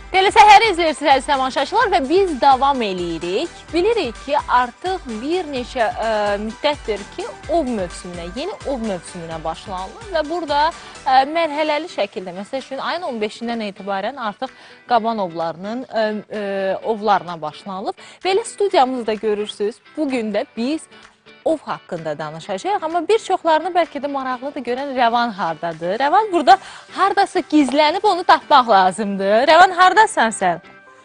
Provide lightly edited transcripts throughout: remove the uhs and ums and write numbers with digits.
Belə səhər izləyirsiniz əziz tamaşaçılar və biz davam eləyirik. Bilirik ki, artıq bir neçə müddətdir ki, ov mövsümünə, yeni ov mövsümünə başlanılır və burada mərhələli şəkildə, məsəl üçün, ayın 15-dən etibarən artıq qaban ovlarının ovlarına başlanılıb. Belə studiyamızda görürsünüz, bugün də biz ov haqqında danışacağıq, amma bir çoxlarını bəlkə də maraqlıdır görən Rəvan hardadır. Rəvan burada hardasa gizlənib onu tapmaq lazımdır. Rəvan hardasan sən?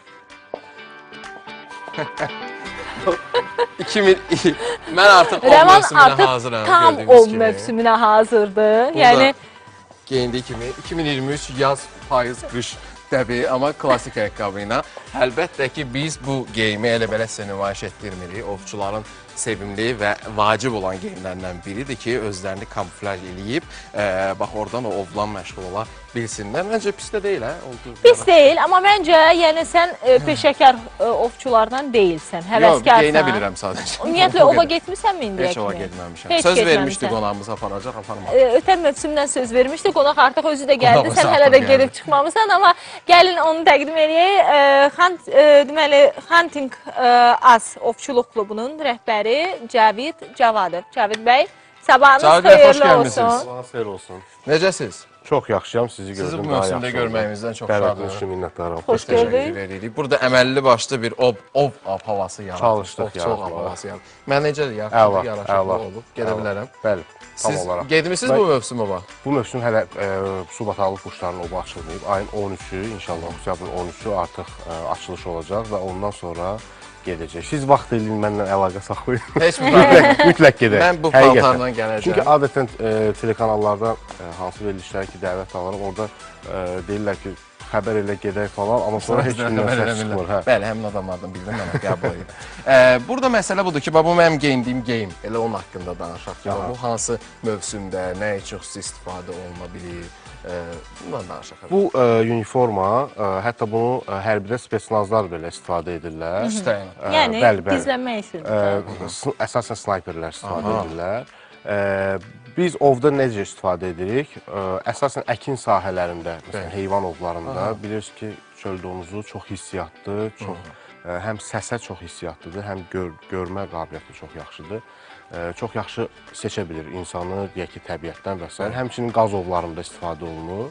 Mən artıq ov mövsümünə hazıram. Tam ov mövsümünə hazırdır. Yəni geyindiyi kimi 2023 yaz, payız, qış təbii, amma klasik ayaqqabı ilə. Əlbəttə ki, biz bu geyimi elə-belə sizə nümayiş etdirmirik. Ovçuların sevimli və vacib olan geyimlərindən biridir ki, özlərini kamuflaj eləyib, bax, oradan o ovlan məşğul ola bilsinlər. Məncə pis də deyil, hə? Pis deyil, amma məncə, yəni sən peşəkar ovçulardan deyilsən, həvəskarsan. Yox, geyinə bilirəm sadəcə. Ümumiyyətlə, ova getmisənmi indiyə kimi? Heç ova getməmişəm. Söz vermişdi qonağımız aparacaq, aparmadı. Ötən mövsümdən söz vermişdi, qonaq artıq özü də gəldi, sən hələ də gedib çıxmamısan, amma gəlin onu təqdim edək. Deməli, Hunting Az Ovçuluq Klubunun rəhbəri Cavid Cavadov. Cavid bəy, sabahınız xeyirli olsun. Sabahınız xeyir olsun. Necəsiz? Çox yaxşıyam, sizi gördüm. Sizi bu mövsümdə görməyimizdən çox şadıq. Bəli, üçün minnətdarım. Xoş gördük. Burada əməlli başlı bir ov havası yaratdı. Çalışdıq yaratdı. Mən necədir? Yaraşıqlı olub. Gedə bilərəm. Bəli, tam olaraq. Siz gedmişsiniz bu mövsüm ova? Bu mövsüm hələ su batarlı quşların ovu açılmayıb. Ayın 13-ü, inşallah oktyabrın 13-ü artıq açılış olacaq və ondan sonra gedəcək. Siz vaxt eləyin, mənlə əlaqə saxlayın. Heç bir problem. Mütləq gedək. Mən bu paltarla gələcəm. Çünki adətən telekanallarda hansı verilişləri ki, dəvət alırım, orada deyirlər ki, xəbər elə gedək falan, amma sonra heç kimdən səs çıxmır. Bəli, həmin adamlardan bildim, mən qəbul edim. Burada məsələ budur ki, bu mənim geyindiyim geyim, elə onun haqqında danışaq ki, bu hansı mövsümdə, nə üçün istifadə oluna bilir, bundan danışaq. Bu uniforma, hətta bunu hərbidə spetsnazlar belə istifadə edirlər. Yəni, gizlənmək üçün. Əsasən snayperlər istifadə edirlər. Biz ovda necə istifadə edirik? Əsasən əkin sahələrində, məsələn, heyvan ovlarında bilirsiniz ki, çöl donuzu çox hissiyatlı, həm səsə çox hissiyatlıdır, həm görmə qabiliyyəti çox yaxşıdır. Çox yaxşı seçə bilir insanı, deyək ki, təbiətdən və s. Həmçinin qaz ovlarında istifadə olunur.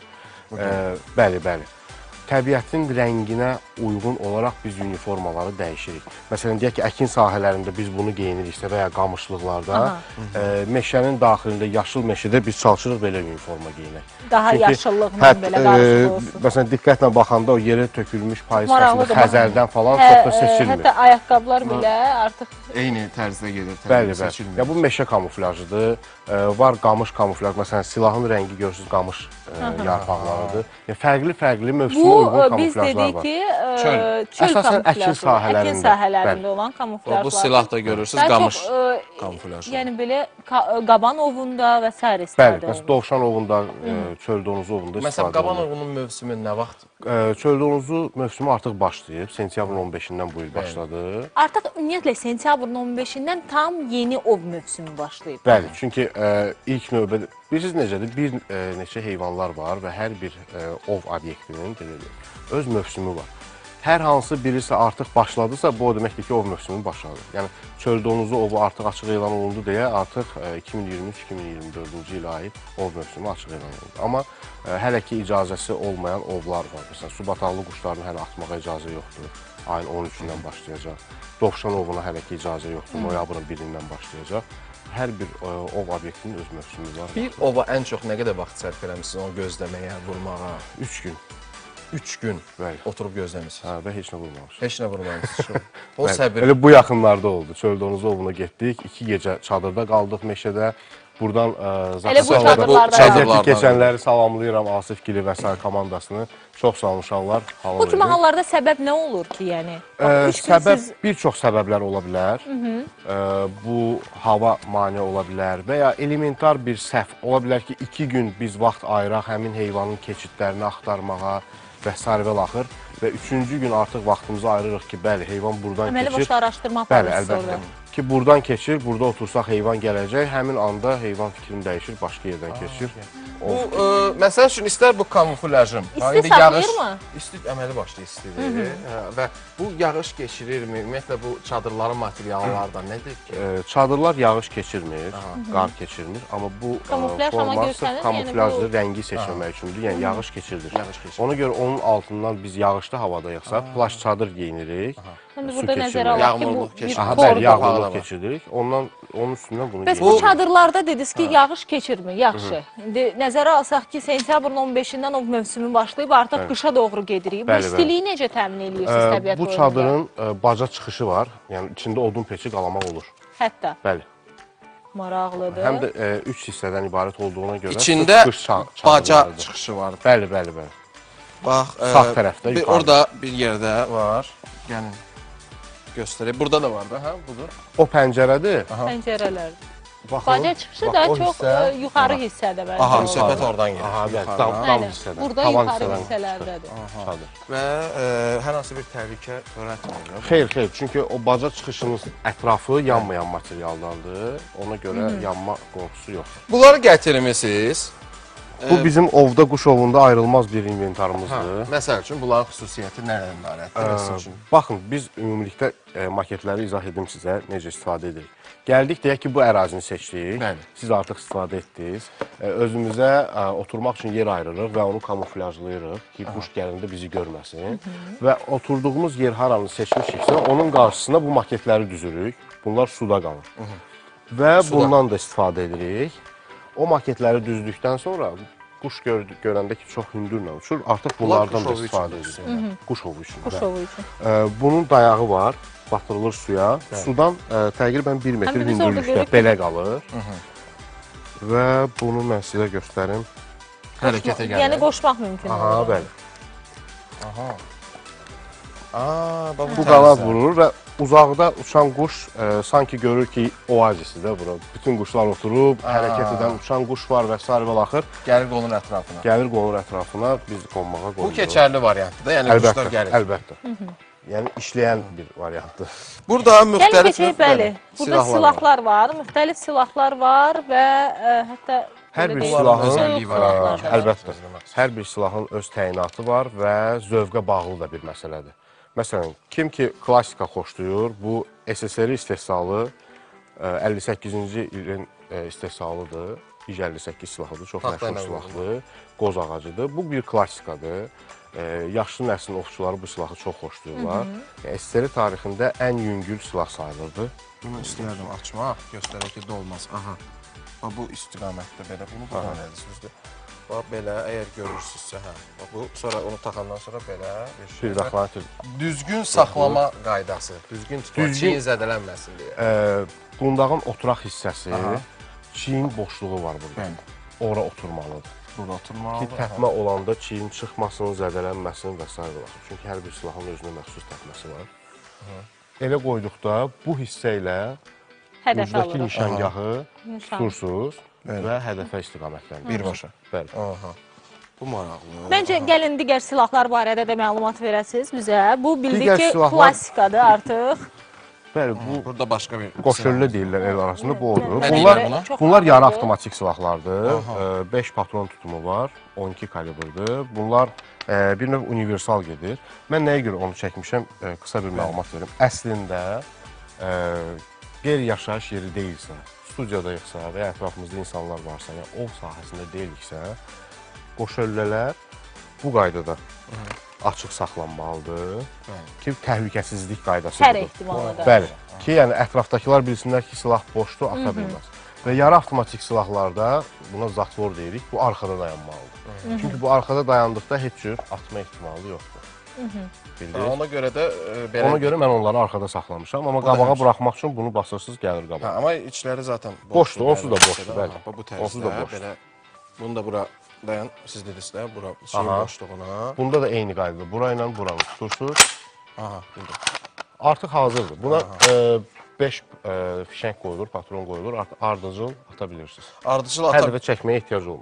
Bəli, bəli. Təbiətin rənginə uyğun olaraq biz uniformaları dəyişirik. Məsələn, deyək ki, əkin sahələrində biz bunu geyiniriksə və ya qamışlıqlarda, meşənin daxilində, yaşıl meşədə biz çalışırıq belə uniforma geyinək. Daha yaşıllıqla belə qarışıq olsun. Məsələn, diqqətlə baxanda o yerə tökülmüş payız fəslində Xəzərdən falan çox da seçilmir. Hətta ayaqqabılar belə artıq... Eyni tərzdə gedir, bəli, bəli. Bu meşə kamuflajıdır. Var qamış kamuflaj. Məsələn, silahın rəngi görürsünüz qamış yarpaqlarıdır. Fərqli-fərqli mövsümə uyğun kamuflajlar var. Çöl kamuflajı, əkin sahələrində olan kamuflajlar. Bu silah da görürsünüz, qamış kamuflajı. Yəni belə qaban ovunda və s. istifadə olunur. Bəli, dovşan ovunda, çöl donuzu ovunda istifadə olunur. Məsələn, qaban ovunun mövsümü nə vaxt? Çöl donuzu mövsümü artıq başlayıb. Sentyabrın 15-dən bu il başladı. Artıq ümumiyyətlə sentyabrın 15-dən tam yeni ov mövsümü başlayıb. Bəli, çünki ilk növbədə, bilirsiniz necədir? Bir neçə heyvanlar var və hər bir ov obyektinin öz mövsümü var. Hər hansı birisi artıq başladısa, bu o deməkdir ki, ov mövsümü başladı. Yəni, çöl donuzu ovu artıq açıq elan olundu deyə artıq 2023-2024-cü ilə aid ov mövsümü açıq elan olundu. Amma hələ ki, icazəsi olmayan ovlar var. Məsələn, su batarlı quşlarını hələ atmağa icazə yoxdur. Ayın 13-dən başlayacaq. Dovşan ovuna hələ ki, icazə yoxdur. Noyabrın 1-dən başlayacaq. Hər bir ov obyektinin öz mövsümü var. Bir ova ən çox nə qədər vaxt sərf eləmişsiniz onu gözləməyə, vurmağa? 3 gün. 3 gün oturub gözləmişsiniz. Və heç nə vurmamışsınız. Heç nə vurmamışsınız. O səbir. Elə bu yaxınlarda oldu. Çöl donuzu ovuna getdik. 2 gecə çadırda qaldıq meşədə. Buradan çadırlardan keçənləri salamlayıram, Asif Gili və s. komandasını. Çox sağ olun uşaqlar. Bu kimi hallarda səbəb nə olur ki, yəni? Səbəb bir çox səbəblər ola bilər. Bu hava mane ola bilər və ya elementar bir səhv ola bilər ki, 2 gün biz vaxt ayıraq həmin heyvanın keçidlərini axtarmağa və s. axır və 3-cü gün artıq vaxtımızı ayırırıq ki, bəli, heyvan buradan keçir. Əməli başla araşdırma aparırız sonra. ki buradan keçir, burada otursaq heyvan gələcək, həmin anda heyvan fikrini dəyişir, başqa yerdən keçir. Bu, məsəl üçün, istər bu kamuflajım. İsti saxlayır mı? İsti, əməli başlı istidir. Və bu yağış keçirirmi? Ümumiyyətlə, bu çadırların materiallardan nədir ki? Çadırlar yağış keçirmir, qar keçirmir, amma bu Kamuflaj amma forma görsənir, sırf kamuflajlı yəni bu- rəngi seçməmək üçündür, yəni yağış keçirdir. Yağış keçirir. Ona görə onun altından biz yağışlı havadayıqsa, plaş çadır geyinirik, Həm də su burada nəzərə keçirmir. alaq ki, bu Yağmurluq bir keçir. Aha, bordur. bəli, Qapağı da yağmurluq var. keçiririk, onun üstündən bunu Bəs bu geyinirik. çadırlarda dediniz ki, yağış keçirmir, yaxşı. İndi nəzərə alsaq ki, sentyabrın 15-dən o mövsümü başlayıb, artıq qışa doğru gedirik. Bu Bəli, istiliyi necə təmin edirsiniz təbiət Bu qoyununda? çadırın baca çıxışı var, yəni içində odun peçi qalamaq olur. Hətta Bəli. maraqlıdır. Həm də 3 hissədən ibarət olduğuna görə İçində qış çadırlarıdır. baca çıxışı var. Bəli, bəli, bəli. Bax, Sağ tərəfdə, yuxarıda. orada bir yerdə var. Gəlin göstərək. Burada da var da, hə? Budur. O pəncərədir. Pəncərələr. Baxın, Baca çıxışı bax, da o çox hissə- yuxarı hissədə bəli. Aha, Doğru. söhbət oradan gedir. Aha, bəli, yuxarı. dam Bəli, hissədən. burada tavan yuxarı hissədən hissələrdədir. çadır. Və hər hansı bir təhlükə törətmir. Xeyr, xeyr, çünki o baca çıxışının ətrafı yanmayan materialdandır. Ona görə yanma qorxusu yoxdur. Bunları gətirmisiniz. Bu bizim ovda, quş ovunda ayrılmaz bir inventarımızdır. Məsəl üçün, bunların xüsusiyyəti nədən ibarətdir? Məsəl üçün. Baxın, biz ümumilikdə maketləri izah edim sizə necə istifadə edirik. Gəldik, deyək ki, bu ərazini seçdik. Bəli. Siz artıq istifadə etdiniz. Özümüzə oturmaq üçün yer ayırırıq və onu kamuflajlayırıq ki, quş gələndə bizi görməsin. Və oturduğumuz yer haranı seçmişiksə, onun qarşısına bu maketləri düzürük. Bunlar suda qalır. Və bundan da istifadə edirik. O maketləri düzdükdən sonra quş görəndə ki, çox hündürlə uçur, artıq bunlardan quş da ovu üçün istifadə edirik. Quş ovu üçün. Quş bəli. ovu üçün. Bunun dayağı var, batırılır suya. Sudan təqribən 1 metr Həm də biz orada hündürlükdə görürük ki- belə qalır. Və bunu mən sizə göstərim. Hərəkətə gəlir. Yəni qoşmaq mümkün Aha, olur. bəli. Bax, Bu qanad vurur və uzaqda uçan quş sanki görür ki, oazisidir bura. Bütün quşlar oturub, hərəkət edən uçan quş var və s. və axır. gəlir qolun ətrafına. Gəlir qonur ətrafına, biz qonmağa qoyuruq. Bu keçərli variantdır da, yəni quşlar Əlbəttə, gəlir. əlbəttə. Yəni işləyən bir variantdır. Burada Gəlin müxtəlif keçək, bəli. Burada silahlar var, müxtəlif silahlar var və hətta Hər belə bir deyək, silahın, özəlliyi var. silahlar da var. əlbəttə, hər bir silahın öz təyinatı var və zövqə bağlı da bir məsələdir. Məsələn, kim ki klassika xoşlayır, bu SSR istehsalı 58-ci ilin istehsalıdır. İJ-58 silahıdır, çox Taxta məşhur ilə silahdır, qoz ağacıdır. Bu bir klassikadır. Yaşlı nəslin ovçuları bu silahı çox xoşlayırlar. SSR tarixində ən yüngül silah sayılırdı. Bunu istəyərdim açmaq, göstərək ki, dolmaz. Aha. Bax, bu istiqamətdə belə, bunu buradan edirsiniz. Bax, belə, əgər görürsünüzsə, hə. Bax, bu, sonra onu taxandan sonra belə bir şey. Bir daxilət Düzgün saxlama qaydası, düzgün tutma, çiyin zədələnməsin deyə. qundağın oturaq hissəsi, çiyin boşluğu var burada. Bəli. Ora oturmalıdır. Burada oturmalı. Ki təpmə olanda çiyin çıxmasın, zədələnməsin və s. Çünki hər bir silahın özünə məxsus təpməsi var. Elə qoyduqda bu hissə ilə Hədəf ucdakı alırıq. nişangahı Nişan. tutursuz və hədəfə istiqamətləndirir. Birbaşa. Bəli. Aha. Bu maraqlı. Məncə gəlin digər silahlar barədə də məlumat verəsiniz bizə. Bu bildik Digər ki, silahlar- klassikadır artıq. Bəli, bu Burada başqa bir qoşöllə deyirlər el arasında bu odur. Nə Bunlar deyirlər buna? Çox bunlar yarı maraqlıdır. avtomatik silahlardır. 5 patron tutumu var, 12 kalibrdir. Bunlar bir növ universal gedir. Mən nəyə görə onu çəkmişəm, qısa bir məlumat verim. Əslində qeyri-yaşayış yeri deyilsə, studiyadayıqsa və ya ətrafımızda insanlar varsa, ya ov sahəsində deyiliksə, qoşöllələr bu qaydada açıq saxlanmalıdır ki, təhlükəsizlik qaydası Hər budur. ehtimala da. Bəli, ki, yəni ətrafdakılar bilsinlər ki, silah boşdur, ata bilməz. Və yarı avtomatik silahlarda, buna zatvor deyirik, bu arxada dayanmalıdır. Çünki bu arxada dayandıqda heç cür atma ehtimalı yoxdur. Bildiniz? Ona görə də belə. Ona görə mən onları arxada saxlamışam, amma qabağa buraxmaq üçün bunu basırsınız, gəlir qabağa. Hə, amma içləri zaten Boşdur, onsuz da boşdur, bəli. Bu Onsuz da tərzdə boşdur. belə. Bunu da bura dayan, siz dediniz də, bura şeyin Aha. boşluğuna. Bunda da eyni qaydada, bura ilə buranı tutursunuz, Aha, burada. artıq hazırdır. Buna 5 fişəng qoyulur, patron qoyulur, ardıcıl ata bilirsiniz. Ardıcıl Hər ata dəfə çəkməyə ehtiyac olmur.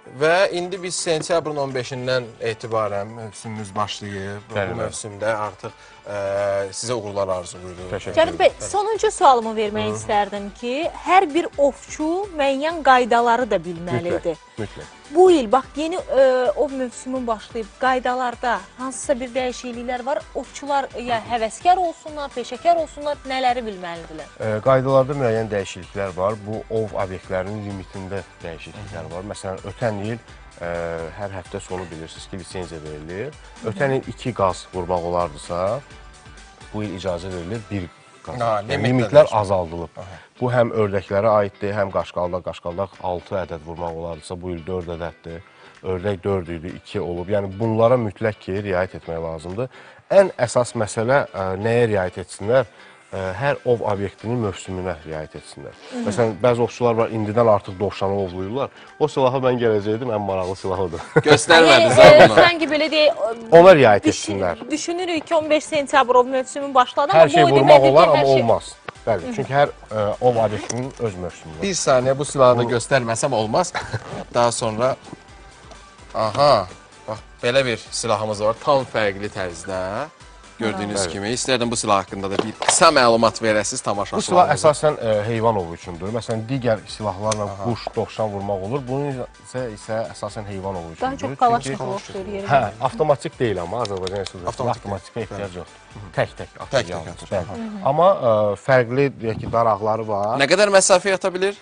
Və indi biz sentyabrın 15-dən etibarən mövsümümüz başlayıb. Bəli, Bu bəli. mövsümdə artıq sizə uğurlar arzuluyoruz. Təşəkkür Cənab bəy, sonuncu sualımı vermək istərdim ki, hər bir ovçu müəyyən qaydaları da bilməlidir. Mütləq. Bu il, bax, yeni ov mövsümü başlayıb, qaydalarda hansısa bir dəyişikliklər var. Ovçular ya həvəskar olsunlar, peşəkar olsunlar, nələri bilməlidirlər? Qaydalarda müəyyən dəyişikliklər var. Bu ov obyektlərinin limitində dəyişikliklər var. Məsələn, ötən il hər həftə sonu bilirsiniz ki, lisenziya verilir. Ötən il 2 qaz vurmaq olardısa, bu il icazə verilir 1 qaz. Limitlər azaldılıb. Bu həm ördəklərə aiddir, həm qaşqalda 6 ədəd vurmaq olardısa, bu il 4 ədəddir. Ördək 4 idi, 2 olub. Yəni bunlara mütləq ki, riayət etmək lazımdır. Ən əsas məsələ nəyə riayət etsinlər? Hər ov obyektinin mövsümünə riayət etsinlər. Məsələn, bəzi ovçular var, indidən artıq dovşanı ovluyurlar. O silahı mən gələcəkdim, ən maraqlı silahıdır. Göstərmədiniz Yəni, bunu. sanki belə deyək, Ona riayət etsinlər. düşünürük ki, 15 sentyabr ov mövsümü başladı, Hər şey vurmaq olar, amma hər şey... olmaz. Bəli, çünki hər ov obyektinin öz mövsümü var. Bir saniyə bu silahı da göstərməsəm olmaz. Daha sonra... Aha, bax, belə bir silahımız var, tam fərqli tərzdə. Gördüyünüz kimi, istərdim bu silah haqqında da bir qısa məlumat verəsiniz tamaşaçılarımıza. Bu silah əsasən heyvan ovu üçündür. Məsələn, digər silahlarla quş, dovşan vurmaq olur. Bunun isə əsasən heyvan ovu üçündür. Daha çox kalaşnikov oxşuyur yeri. Hə, avtomatik deyil amma Azərbaycan Respublikasında avtomatikə ehtiyac yoxdur. Tək atır. Amma fərqli, deyək ki, daraqları var. Nə qədər məsafəyə ata bilir?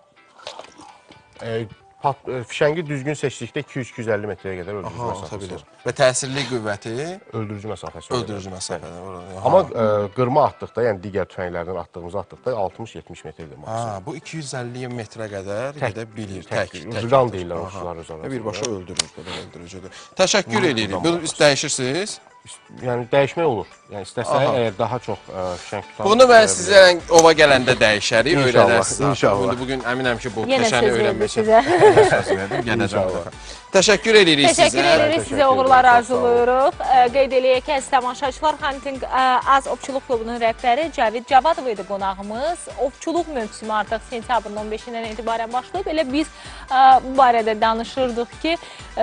Fişəngi düzgün seçdikdə 200-250 metrəyə qədər öldürücü məsafəsi var. Və təsirli qüvvəti? Öldürücü məsafəsi. Öldürücü məsafədə. Amma qırma atdıqda, yəni digər tüfənglərdən attığımızı atdıqda 60-70 metrədir maksimum. Bu 250 metrə qədər gedə bilir. Tək. Ucudan deyirlər ovçular öz arasında. Birbaşa öldürür, belə öldürücüdür. Təşəkkür edirik. Bunu dəyişirsiniz? Yəni dəyişmək olur. Yəni istəsək əgər daha çox fişəng tutan... Bunu mən sizə ova gələndə dəyişərik, öyrədərsiniz. İnşallah. Bugün əminəm ki, bu Yenə peşəni söz verdi öyrənmək üçün sizə. söz verdim. Gələcəm. Təşəkkür edirik sizə. Təşəkkür edirik, sizə uğurlar arzuluyoruz. Qeyd eləyək ki, əziz tamaşaçılar, Hunting Az Ovçuluq Klubunun rəhbəri Cavid Cavadov idi qonağımız. Ovçuluq mövsümü artıq sentyabrın 15-dən etibarən başlayıb. Elə biz bu barədə danışırdıq ki,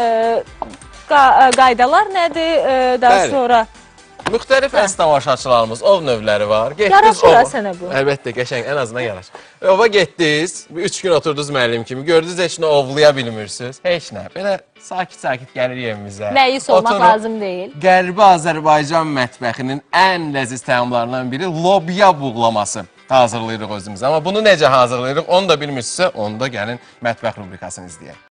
qaydalar nədir, daha sonra... Müxtəlif əziz tamaşaçılarımız, ov növləri var. Yaraşır sənə bu. Əlbəttə, qəşəng, ən azından yaraşır. Ova getdiniz, 3 gün oturdunuz müəllim kimi, gördünüz heç nə ovlaya bilmirsiniz. Heç nə, belə sakit-sakit gəlir evimizə. Məyus olmaq lazım deyil. Qərbi Azərbaycan mətbəxinin ən ləziz təamlarından biri lobya buğlaması hazırlayırıq özümüzə. Amma bunu necə hazırlayırıq, onu da bilmirsinizsə, onu da gəlin mətbəx rubrikasını izləyək.